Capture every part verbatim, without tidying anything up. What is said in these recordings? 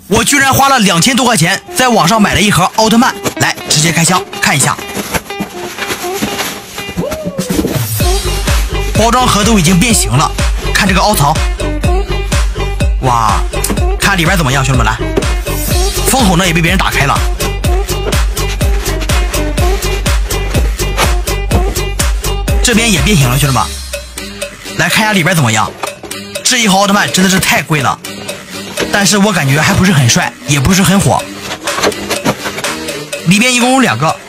我居然花了两千多块钱在网上买了一盒奥特曼，来直接开箱看一下。包装盒都已经变形了，看这个凹槽，哇，看里边怎么样，兄弟们来，封口呢也被别人打开了。这边也变形了，兄弟们，来看一下里边怎么样。这一盒奥特曼真的是太贵了，但是我感觉还不是很帅，也不是很火。里边一共有两个，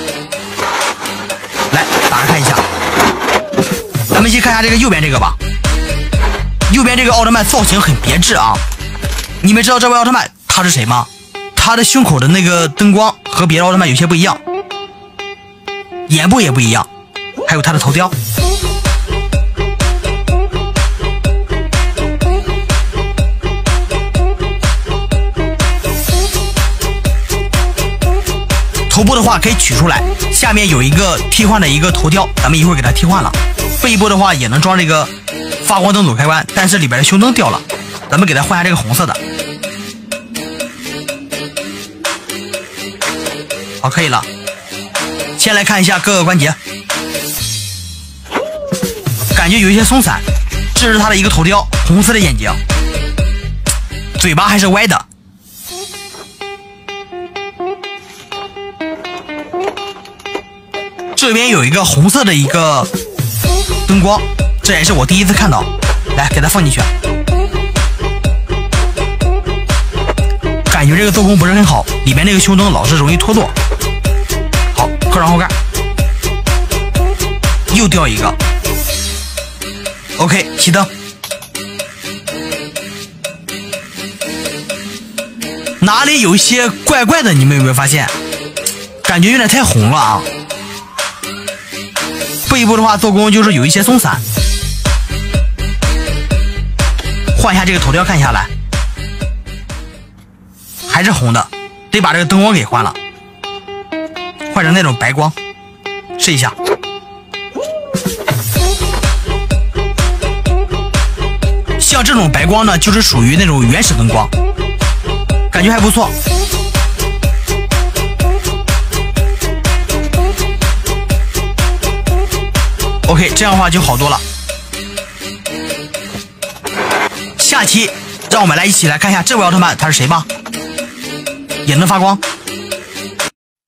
来打开看一下。咱们先看一下这个右边这个吧。右边这个奥特曼造型很别致啊！你们知道这位奥特曼他是谁吗？他的胸口的那个灯光和别的奥特曼有些不一样，眼部也不一样，还有他的头雕。头部的话可以取出来，下面有一个替换的一个头雕，咱们一会儿给它替换了。背部的话也能装这个发光灯组开关，但是里边的胸灯掉了，咱们给它换下这个红色的。好，可以了。先来看一下各个关节，感觉有一些松散。这是它的一个头雕，红色的眼睛，嘴巴还是歪的。这边有一个红色的一个灯光，这也是我第一次看到。来，给它放进去。感觉这个做工不是很好，里面那个胸灯老是容易脱落。好，扣上后盖，又掉一个。OK， 熄灯。哪里有一些怪怪的？你们有没有发现？感觉有点太红了啊！背部的话做工就是有一些松散。换一下这个头雕看一下来，还是红的，得把这个灯光给换了，换成那种白光，试一下。像这种白光呢，就是属于那种原始灯光，感觉还不错。OK， 这样的话就好多了。下期让我们来一起来看一下这位奥特曼他是谁吧，也能发光。